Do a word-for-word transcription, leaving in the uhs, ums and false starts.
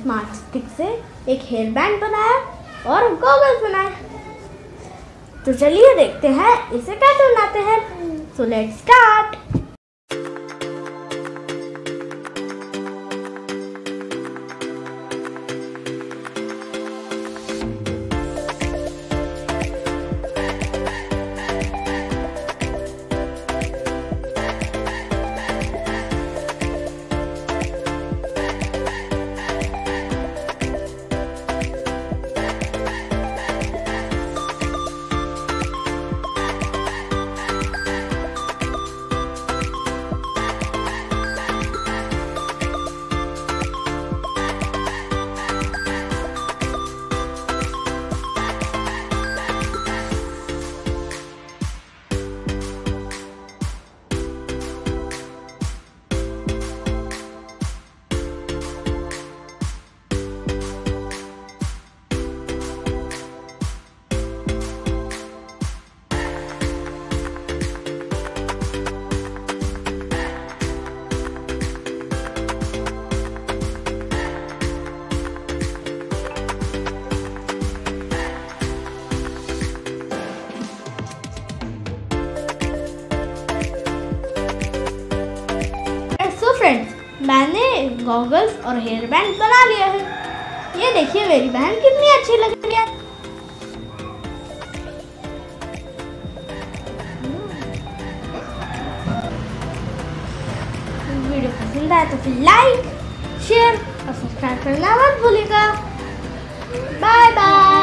Smart stick से एक hair band बनाया और गॉगल्स बनाए। तो चलिए देखते हैं इसे कैसे बनाते हैं। So let's start. फ्रेंड्स, मैंने गॉगल्स और हेयर बैंड बना लिया है। ये देखिए मेरी बहन कितनी अच्छी लग रही है। वीडियो पसंद आए तो फिर लाइक, शेयर और सब्सक्राइब करना मत भूलिएगा। Bye bye.